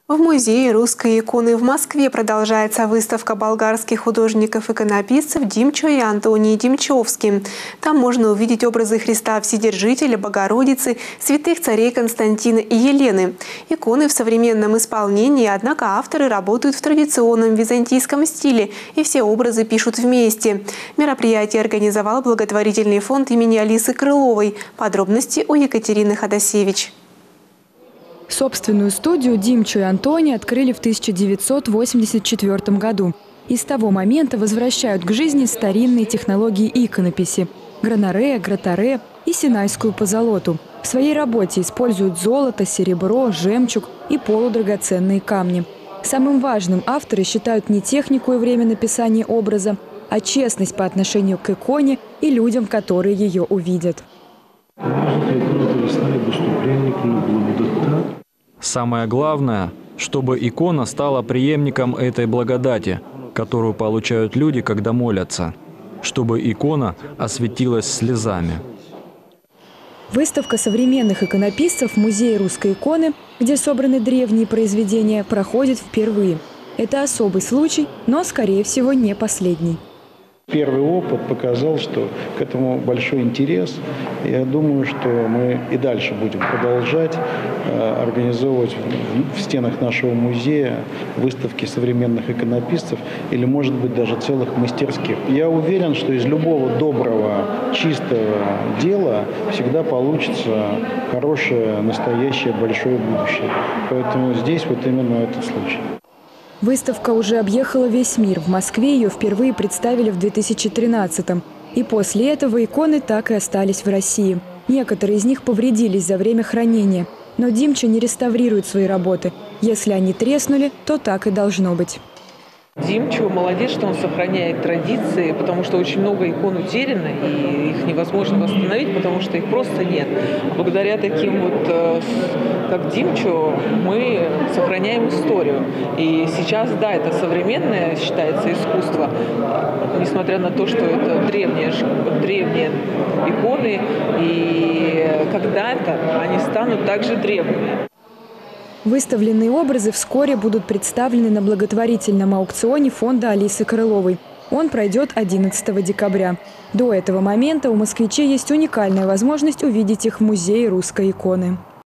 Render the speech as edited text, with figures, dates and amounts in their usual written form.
В музее русской иконы в Москве продолжается выставка болгарских художников-иконописцев Димчо и Антонии Димчовски. Там можно увидеть образы Христа Вседержителя, Богородицы, святых царей Константина и Елены. Иконы в современном исполнении, однако авторы работают в традиционном византийском стиле, и все образы пишут вместе. Мероприятие организовал благотворительный фонд имени Алисы Крыловой. Подробности у Екатерины Ходосевич. Собственную студию Димчо и Антония открыли в 1984 году. И с того момента возвращают к жизни старинные технологии иконописи – гранаре, гратаре и синайскую позолоту. В своей работе используют золото, серебро, жемчуг и полудрагоценные камни. Самым важным авторы считают не технику и время написания образа, а честность по отношению к иконе и людям, которые ее увидят. Самое главное, чтобы икона стала преемником этой благодати, которую получают люди, когда молятся, чтобы икона осветилась слезами. Выставка современных иконописцев в Музее русской иконы, где собраны древние произведения, проходит впервые. Это особый случай, но, скорее всего, не последний. Первый опыт показал, что к этому большой интерес. Я думаю, что мы и дальше будем продолжать организовывать в стенах нашего музея выставки современных иконописцев или, может быть, даже целых мастерских. Я уверен, что из любого доброго, чистого дела всегда получится хорошее, настоящее, большое будущее. Поэтому здесь вот именно этот случай. Выставка уже объехала весь мир. В Москве ее впервые представили в 2013-м. И после этого иконы так и остались в России. Некоторые из них повредились за время хранения. Но Димчо не реставрирует свои работы. Если они треснули, то так и должно быть. Димчо молодец, что он сохраняет традиции, потому что очень много икон утеряно, и их невозможно восстановить, потому что их просто нет. Благодаря таким вот, как Димчо, мы сохраняем историю. И сейчас, да, это современное, считается, искусство, несмотря на то, что это древние иконы, и когда-то они станут также древними. Выставленные образы вскоре будут представлены на благотворительном аукционе фонда Алисы Крыловой. Он пройдет 11 декабря. До этого момента у москвичей есть уникальная возможность увидеть их в Музее русской иконы.